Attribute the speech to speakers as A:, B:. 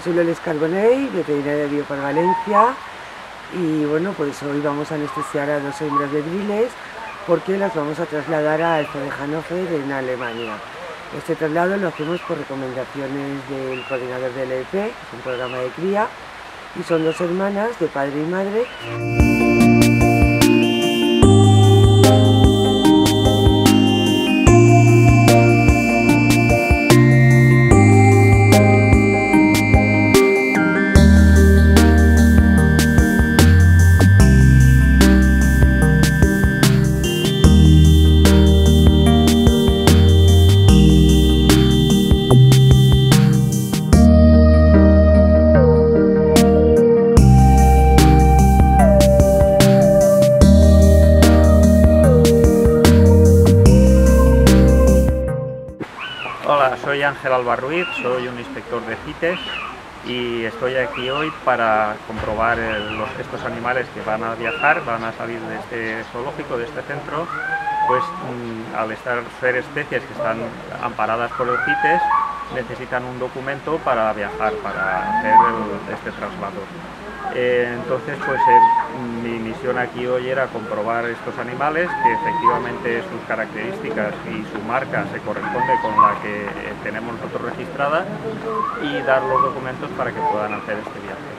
A: soy Loles Carbonell, veterinaria de Biopar Valencia, y bueno, pues hoy vamos a anestesiar a 2 hembras vedriles porque las vamos a trasladar al Zoo de Hannover en Alemania. Este traslado lo hacemos por recomendaciones del coordinador del EEP, que es un programa de cría, y son 2 hermanas de padre y madre.
B: Hola, soy Ángel Alba Ruiz, soy un inspector de CITES y estoy aquí hoy para comprobar estos animales que van a viajar, van a salir de este zoológico, de este centro, pues al ser especies que están amparadas por el CITES, necesitan un documento para viajar, para hacer este traslado. Entonces, pues mi misión aquí hoy era comprobar estos animales, que efectivamente sus características y su marca se corresponde con la que tenemos nosotros registrada, y dar los documentos para que puedan hacer este viaje.